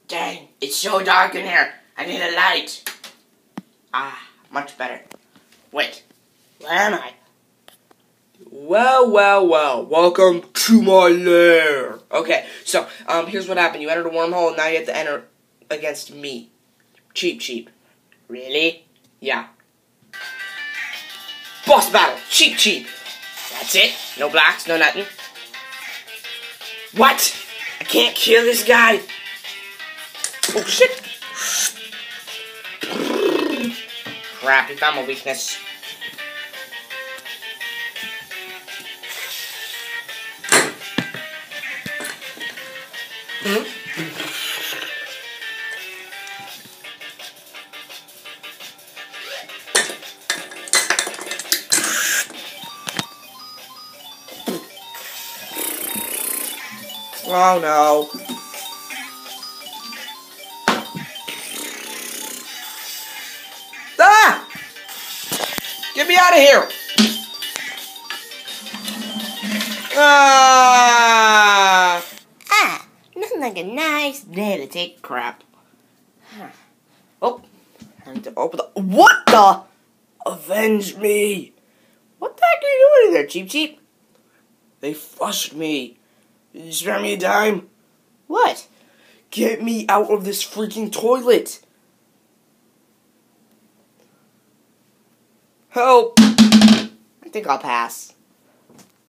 Dang, it's so dark in here. I need a light. Ah, much better. Wait, where am I? Well, welcome to my lair. Okay, so, here's what happened. You entered a wormhole, and now you have to enter against me. Cheep. Really? Yeah. Boss battle, Cheep. That's it? No blacks, no nothing? What? I can't kill this guy. Oh, shit. Crap, he found my weakness. Oh no. Ah! Get me out of here! Nothing like a nice day to take a crap. Oh, I need to open the— What the? Avenge me! What the heck are you doing in there, Cheep? They flushed me. Did you spare me a dime? What? Get me out of this freaking toilet! Help! I think I'll pass.